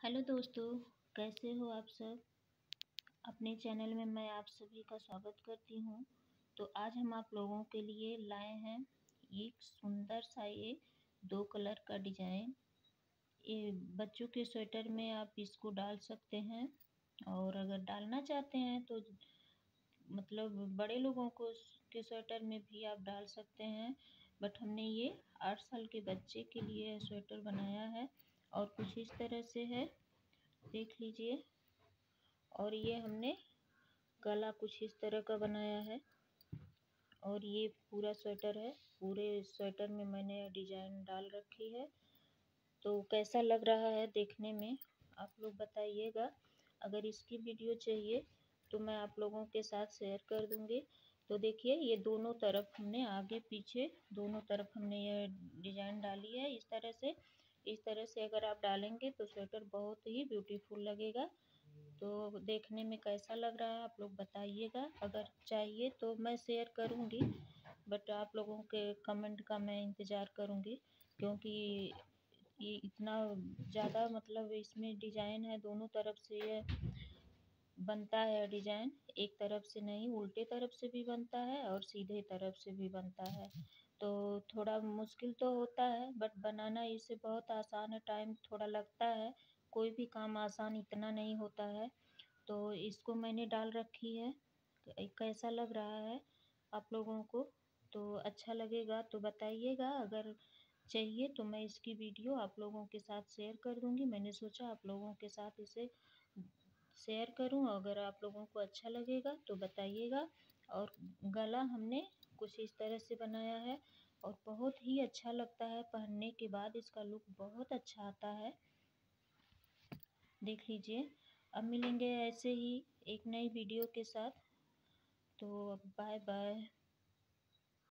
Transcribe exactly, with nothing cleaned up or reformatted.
Hello दोस्तों, कैसे हो आप सब। अपने चैनल में मैं आप सभी का स्वागत करती हूँ। तो आज हम आप लोगों के लिए लाए हैं एक सुंदर सा ये दो कलर का डिजाइन। ये बच्चों के स्वेटर में आप इसको डाल सकते हैं, और अगर डालना चाहते हैं तो मतलब बड़े लोगों को के स्वेटर में भी आप डाल सकते हैं। बट हमने ये आठ साल के बच्चे के लिए स्वेटर बनाया है और कुछ इस तरह से है, देख लीजिए। और ये हमने गला कुछ इस तरह का बनाया है, और ये पूरा स्वेटर है। पूरे स्वेटर में मैंने डिजाइन डाल रखी है। तो कैसा लग रहा है देखने में, आप लोग बताइएगा। अगर इसकी वीडियो चाहिए तो मैं आप लोगों के साथ शेयर कर दूंगी। तो देखिए, ये दोनों तरफ हमने आगे पीछे दोनों तरफ हमने ये डिजाइन डाली है इस तरह से। इस तरह से अगर आप डालेंगे तो स्वेटर बहुत ही ब्यूटीफुल लगेगा। तो देखने में कैसा लग रहा है आप लोग बताइएगा। अगर चाहिए तो मैं शेयर करूँगी, बट आप लोगों के कमेंट का मैं इंतज़ार करूँगी, क्योंकि ये इतना ज़्यादा मतलब इसमें डिजाइन है, दोनों तरफ से ये बनता है डिजाइन। एक तरफ से नहीं, उल्टे तरफ से भी बनता है और सीधे तरफ से भी बनता है। तो थोड़ा मुश्किल तो होता है, बट बनाना इसे बहुत आसान है। टाइम थोड़ा लगता है, कोई भी काम आसान इतना नहीं होता है। तो इसको मैंने डाल रखी है। कैसा लग रहा है आप लोगों को। तो अच्छा लगेगा तो बताइएगा। अगर चाहिए तो मैं इसकी वीडियो आप लोगों के साथ शेयर कर दूंगी। मैंने सोचा आप लोगों के साथ इसे शेयर करूं। अगर आप लोगों को अच्छा लगेगा तो बताइएगा। और गला हमने कुछ इस तरह से बनाया है, और बहुत ही अच्छा लगता है पहनने के बाद। इसका लुक बहुत अच्छा आता है, देख लीजिए। अब मिलेंगे ऐसे ही एक नई वीडियो के साथ। तो बाय बाय।